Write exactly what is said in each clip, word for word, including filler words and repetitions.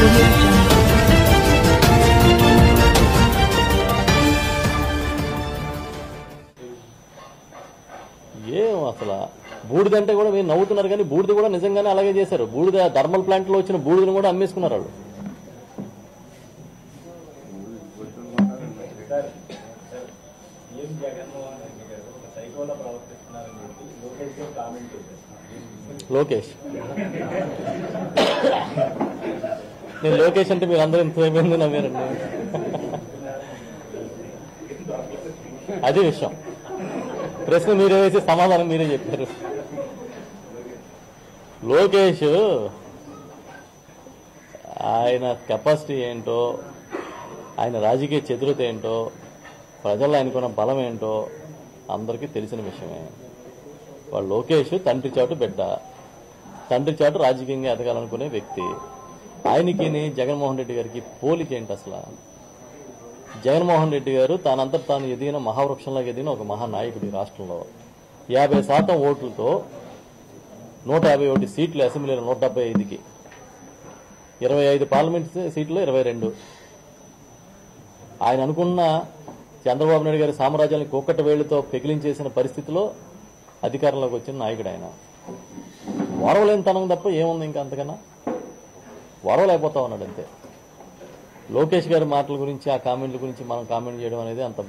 audio jungle. ఏం అసలు బూడిదంటే కూడా మీరు నవ్వుతున్నారు కానీ బూడిద కూడా నిజంగానే అలాగే చేశారు. బూడిద థర్మల్ ప్లాంట్ లో వచ్చిన బూడిదని కూడా అమ్మేసుకున్నారు వాళ్ళు. లోకేష్ నేను లోకేష్ అంటే మీరు అందరూ ఇంత ఏమైంది నవ్వారండి. అదే విషయం. ప్రశ్న మీరే వేసి సమాధానం మీరే చెప్పారు. లోకేష్ ఆయన కెపాసిటీ ఏంటో, ఆయన రాజకీయ చతురత ఏంటో, ప్రజల్లో ఆయనకున్న బలం ఏంటో అందరికీ తెలిసిన విషయమే. వాడు లోకేష్ తండ్రి చాటు బిడ్డ, తండ్రి చాటు రాజకీయంగా ఎదగాలనుకునే వ్యక్తి. ఆయనకి జగన్మోహన్ రెడ్డి గారికి పోలిక ఏంటి అసలు? జగన్మోహన్ రెడ్డి గారు తానంతట తాను ఎదిగిన మహావృక్షంలాగా ఎదిగిన ఒక మహానాయకుడు. ఈ రాష్ట్రంలో యాభై శాతం ఓట్లతో నూట యాభై ఒకటి సీట్లు అసెంబ్లీలో నూట డెబ్బై ఐదుకి ఇరవై ఐదు పార్లమెంట్ సీట్లు ఇరవై రెండు ఆయన అనుకున్న చంద్రబాబు నాయుడు గారి సామ్రాజ్యాన్ని కుక్కట వేళ్లతో పెకిలించేసిన పరిస్థితిలో అధికారంలోకి వచ్చిన నాయకుడు ఆయన. వరవలేనితనం తప్ప ఏముంది ఇంకా అంతకన్నా? వరవలేకపోతా ఉన్నాడు అంతే. లోకేష్ గారి మాటల గురించి, ఆ కామెంట్ల గురించి మనం కామెంట్ చేయడం అనేది అంత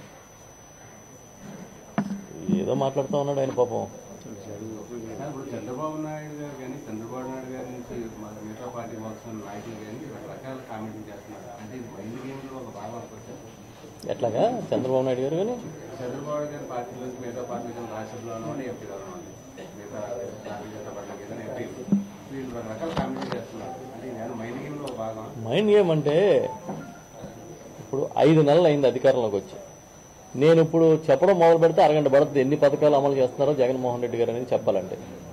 ఏదో మాట్లాడుతూ ఉన్నాడు ఆయన పాపం. చంద్రబాబు నాయుడు గారు కానీ చంద్రబాబు నాయుడు గారి నుంచి మిగతా పార్టీ వస్తున్న నాయకులు కానీ రకరకాల కామెంట్లు చేస్తున్నారు. అంటే మైండ్ గేమ్లో ఒక భాగం వచ్చారు. ఎట్లాగా చంద్రబాబు నాయుడు గారు కానీ చంద్రబాబు గారి పార్టీ నుంచి మిగతా పార్టీ రాష్ట్రంలోనూ ఎంపీలోనూ మిగతా మిగతా పార్టీకి ఏదైనా ఎంపీలు వీళ్ళు రకరకాల కామెంట్లు చేస్తున్నారు. అంటే నేను మైండ్ గేమ్లో ఒక భాగం. మైండ్ గేమ్ అంటే ఇప్పుడు ఐదు నెలలు అయింది అధికారంలోకి వచ్చి. నేను ఇప్పుడు చెప్పడం మొదలు పెడితే అరగంట పడుతుంది ఎన్ని పథకాలు అమలు చేస్తున్నారో జగన్మోహన్ రెడ్డి గారు అనేది చెప్పాలంటే.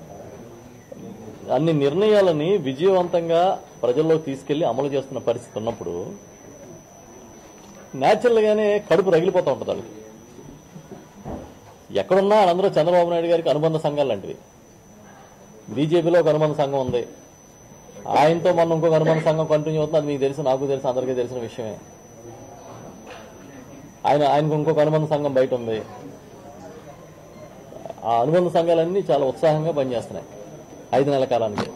అన్ని నిర్ణయాలని విజయవంతంగా ప్రజల్లోకి తీసుకెళ్లి అమలు చేస్తున్న పరిస్థితి ఉన్నప్పుడు న్యాచురల్ గానే కడుపు రగిలిపోతూ ఉంటుంది వాళ్ళకి. ఎక్కడున్నా అందరూ చంద్రబాబు నాయుడు గారికి అనుబంధ సంఘాలు లాంటివి. బీజేపీలో ఒక అనుబంధ సంఘం ఉంది, ఆయనతో మనం ఇంకొక అనుబంధ సంఘం కంటిన్యూ అవుతుంది. అది మీకు తెలుసు, నాకు తెలుసు, అందరికీ తెలిసిన విషయమే. ఆయన ఆయనకు ఇంకొక అనుబంధ సంఘం బయట ఉంది. ఆ అనుబంధ సంఘాలన్నీ చాలా ఉత్సాహంగా పనిచేస్తున్నాయి ఐదు నెలల కాలానికి.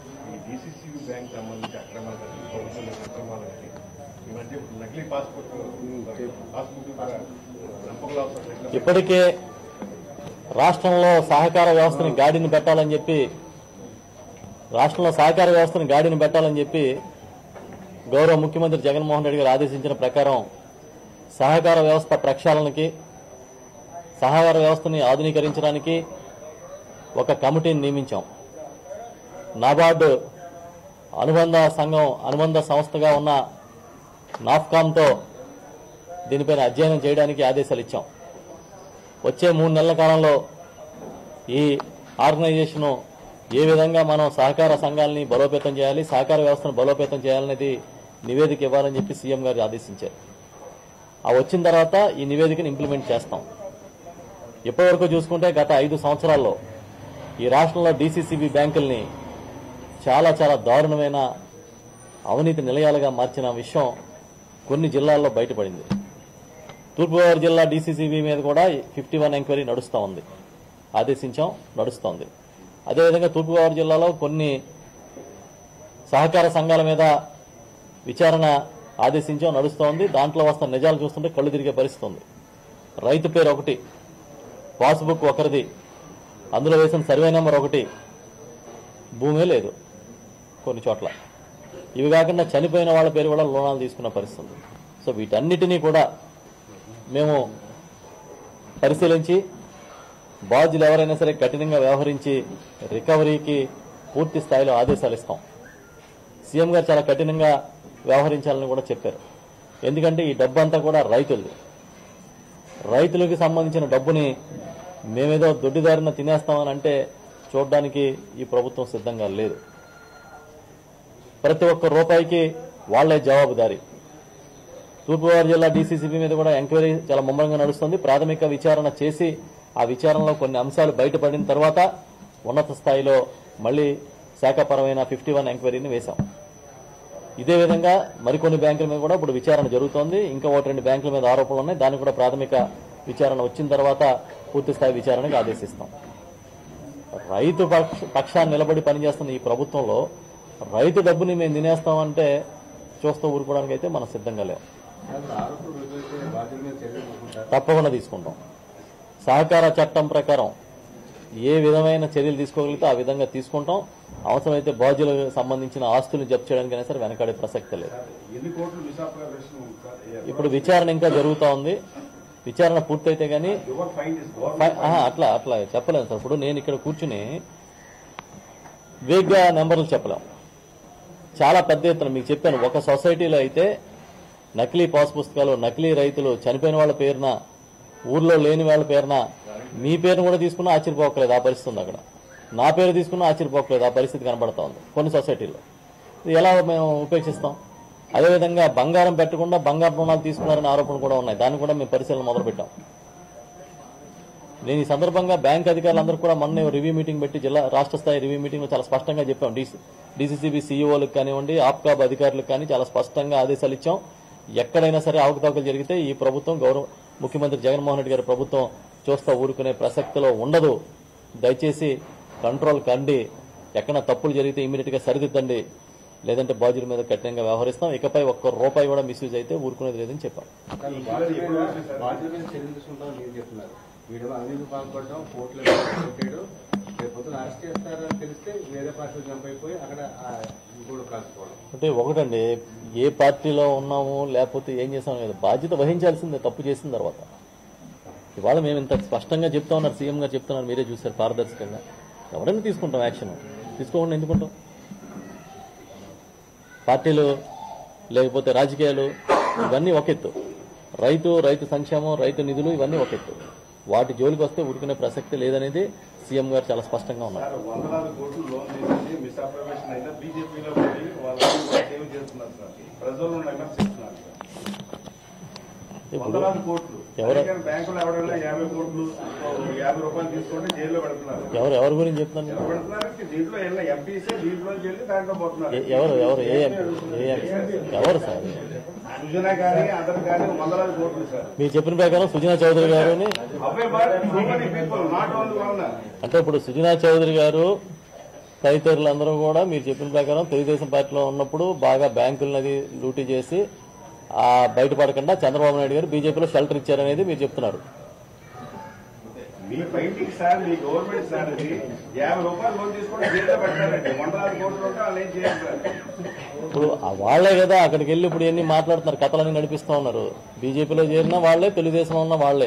ఇప్పటికే రాష్ట్రంలో సహకార వ్యవస్థని గాడిని పెట్టాలని చెప్పి రాష్ట్రంలో సహకార వ్యవస్థను గాడిని పెట్టాలని చెప్పి గౌరవ ముఖ్యమంత్రి జగన్మోహన్ రెడ్డి గారు ఆదేశించిన ప్రకారం సహకార వ్యవస్థ ప్రక్షాళనకి, సహకార వ్యవస్థని ఆధునీకరించడానికి ఒక కమిటీని నియమించాం. నాబార్డు అనుబంధ సంఘం అనుబంధ సంస్థగా ఉన్న నాఫ్కామ్తో దీనిపైన అధ్యయనం చేయడానికి ఆదేశాలు ఇచ్చాం. వచ్చే మూడు నెలల కాలంలో ఈ ఆర్గనైజేషను ఏ విధంగా మనం సహకార సంఘాలని బలోపేతం చేయాలి, సహకార వ్యవస్థను బలోపేతం చేయాలనేది నివేదిక ఇవ్వాలని చెప్పి సీఎం గారు ఆదేశించారు. ఆ వచ్చిన తర్వాత ఈ నివేదికను ఇంప్లిమెంట్ చేస్తాం. ఇప్పటివరకు చూసుకుంటే గత ఐదు సంవత్సరాల్లో ఈ రాష్ట్రంలో డీసీసీబీ బ్యాంకుల్ని చాలా చాలా దారుణమైన అవినీతి నిలయాలుగా మార్చిన విషయం కొన్ని జిల్లాల్లో బయటపడింది. తూర్పుగోదావరి జిల్లా డీసీసీబీ మీద కూడా ఫిఫ్టీ వన్ ఎంక్వైరీ నడుస్తూ ఉంది, ఆదేశించాం, నడుస్తోంది. అదేవిధంగా తూర్పుగోదావరి జిల్లాలో కొన్ని సహకార సంఘాల మీద విచారణ ఆదేశించాం, నడుస్తోంది. దాంట్లో వస్తున్న నిజాలు చూస్తుంటే కళ్ళు తిరిగే పరిస్థితి ఉంది. రైతు పేరు ఒకటి, పాస్బుక్ ఒకరిది, అందులో వేసిన సర్వే నెంబర్ ఒకటి, భూమే లేదు కొన్ని చోట్ల. ఇవి కాకుండా చనిపోయిన వాళ్ళ పేరు కూడా లోనాలు తీసుకున్న పరిస్థితి ఉంది. సో వీటన్నిటినీ కూడా మేము పరిశీలించి బాధ్యులు ఎవరైనా సరే కఠినంగా వ్యవహరించి రికవరీకి పూర్తి స్థాయిలో ఆదేశాలు ఇస్తాం. సీఎం గారు చాలా కఠినంగా వ్యవహరించాలని కూడా చెప్పారు. ఎందుకంటే ఈ డబ్బు అంతా కూడా రైతులది. రైతులకు సంబంధించిన డబ్బుని మేమేదో దొడ్డిదారిన తినేస్తామని అంటే చూడడానికి ఈ ప్రభుత్వం సిద్ధంగా లేదు. ప్రతి ఒక్క రూపాయికి వాళ్లే జవాబుదారీ. తూర్పుగోదావరి జిల్లా డీసీసీబీ మీద కూడా ఎంక్వైరీ చాలా ముమ్మరంగా నడుస్తుంది. ప్రాథమిక విచారణ చేసి ఆ విచారణలో కొన్ని అంశాలు బయటపడిన తర్వాత ఉన్నత స్థాయిలో మళ్లీ శాఖపరమైన ఫిఫ్టీ వన్ ఎంక్వైరీని వేశాం. ఇదే విధంగా మరికొన్ని బ్యాంకుల మీద కూడా ఇప్పుడు విచారణ జరుగుతోంది. ఇంకా ఒకటి రెండు బ్యాంకుల మీద ఆరోపణలు ఉన్నాయి. దాన్ని కూడా ప్రాథమిక విచారణ వచ్చిన తర్వాత పూర్తి స్థాయి విచారణకు ఆదేశిస్తాం. రైతు పక్షాన్ని నిలబడి పనిచేస్తున్న ఈ ప్రభుత్వంలో రైతు డబ్బుని మేము తినేస్తామంటే చూస్తూ ఊరుకోవడానికి అయితే మనం సిద్ధంగా లేవు. తప్పకుండా తీసుకుంటాం. సహకార చట్టం ప్రకారం ఏ విధమైన చర్యలు తీసుకోగలిగితే ఆ విధంగా తీసుకుంటాం. అవసరమైతే బాధ్యులకు సంబంధించిన ఆస్తులను జప్తు చేయడానికైనా సరే వెనకాడే ప్రసక్తి లేదు. ఇప్పుడు విచారణ ఇంకా జరుగుతూ ఉంది. విచారణ పూర్తయితే గానీ అట్లా అట్లా చెప్పలేము సార్. ఇప్పుడు నేను ఇక్కడ కూర్చుని వేగ్గా నెంబర్లు చెప్పలేము. చాలా పెద్ద ఎత్తున మీకు చెప్పాను. ఒక సొసైటీలో అయితే నకిలీ పాస్ పుస్తకాలు, నకిలీ రైతులు, చనిపోయిన వాళ్ళ పేరున, ఊర్లో లేని వాళ్ళ పేరున మీ పేరును కూడా తీసుకున్నా ఆశ్చర్యపోకలేదు. ఆ పరిస్థితి ఉంది అక్కడ. నా పేరు తీసుకున్నా ఆశ్చర్యపోకలేదు. ఆ పరిస్థితి కనబడతా ఉంది కొన్ని సొసైటీల్లో. ఇది ఎలా మేము ఉపేక్షిస్తాం? అదేవిధంగా బంగారం పెట్టకుండా బంగారు రుణాలు తీసుకున్నారనే ఆరోపణలు కూడా ఉన్నాయి. దాన్ని కూడా మేము పరిశీలన మొదలుపెట్టాం. నేను ఈ సందర్భంగా బ్యాంక్ అధికారులందరూ కూడా మొన్న రివ్యూ మీటింగ్ పెట్టి జిల్లా రాష్ట్ర స్థాయి రివ్యూ మీటింగ్ లో చాలా స్పష్టంగా చెప్పాం. డీసీసీబీ సీఈఓలకు కానివ్వండి, ఆప్కాబ్ అధికారులకు కానీ చాలా స్పష్టంగా ఆదేశాలు ఇచ్చాం. ఎక్కడైనా సరే అవకతవకలు జరిగితే ఈ ప్రభుత్వం, గౌరవ ముఖ్యమంత్రి జగన్మోహన్ రెడ్డి గారి ప్రభుత్వం చూస్తా ఊరుకునే ప్రసక్తిలో ఉండదు. దయచేసి కంట్రోల్ కండి. ఎక్కడ తప్పులు జరిగితే ఇమీడియట్ గా సరిదిద్దండి. లేదంటే బాధ్యుల మీద కఠినంగా వ్యవహరిస్తాం. ఇకపై ఒక్క రూపాయి కూడా మిస్యూజ్ అయితే ఊరుకునేది లేదని చెప్పాం. వీడిలో అవినీతి పాల్పడడం, కోర్టులో పెట్టాడు, రేపు పొద్దున అరెస్ట్ చేస్తారని తెలిస్తే వేరే పార్టీలు జంప్ అయిపోయి అక్కడ ఇంకోటి కాల్చుకోవడం. అంటే ఒకటండి, ఏ పార్టీలో ఉన్నాము లేకపోతే ఏం చేసాము కదా, బాధ్యత వహించాల్సిందే తప్పు చేసిన తర్వాత. ఇవాళ మేము ఇంత స్పష్టంగా చెప్తా ఉన్నారు, సీఎం గారు చెప్తున్నారు, మీరే చూశారు పారదర్శకంగా. ఎవరైనా తీసుకుంటాం యాక్షన్, తీసుకోకుండా ఎందుకుంటాం? పార్టీలు లేకపోతే రాజకీయాలు ఇవన్నీ ఒక ఎత్తు, రైతు రైతు సంక్షేమం, రైతు నిధులు ఇవన్నీ ఒక ఎత్తు. వాటి జోలికి వస్తే ఊరుకునే ప్రసక్తి లేదనేది సీఎం గారు చాలా స్పష్టంగా ఉన్నారు. ఎవరు ఎవరి గురించి చెప్తున్నారు? ఎవరు ఎవరు ఏ ఎవరు సార్? మీరు చెప్పిన ప్రకారం సుజనా చౌదరి గారు అంటే ఇప్పుడు సుజనా చౌదరి గారు తదితరులందరూ కూడా మీరు చెప్పిన ప్రకారం తెలుగుదేశం పార్టీలో ఉన్నప్పుడు బాగా బ్యాంకులది లూటీ చేసి ఆ బయటపడకుండా చంద్రబాబు నాయుడు గారు బీజేపీలో షెల్టర్ ఇచ్చారనేది మీరు చెప్తున్నారు. ఇప్పుడు వాళ్లే కదా అక్కడికి వెళ్ళి ఇప్పుడు ఎన్ని మాట్లాడుతున్నారు, కథలన్నీ నడిపిస్తా ఉన్నారు. బీజేపీలో చేరిన వాళ్లే, తెలుగుదేశంలో ఉన్న వాళ్లే.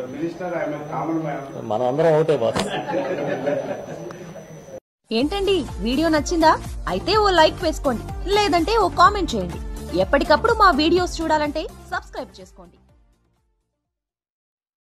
మనం అందరం ఒకటే బాస్. ఏంటండి, వీడియో నచ్చిందా? అయితే ఓ లైక్ వేసుకోండి, లేదంటే ఓ కామెంట్ చేయండి. ఎప్పటికప్పుడు మా వీడియోస్ చూడాలంటే సబ్స్క్రైబ్ చేసుకోండి.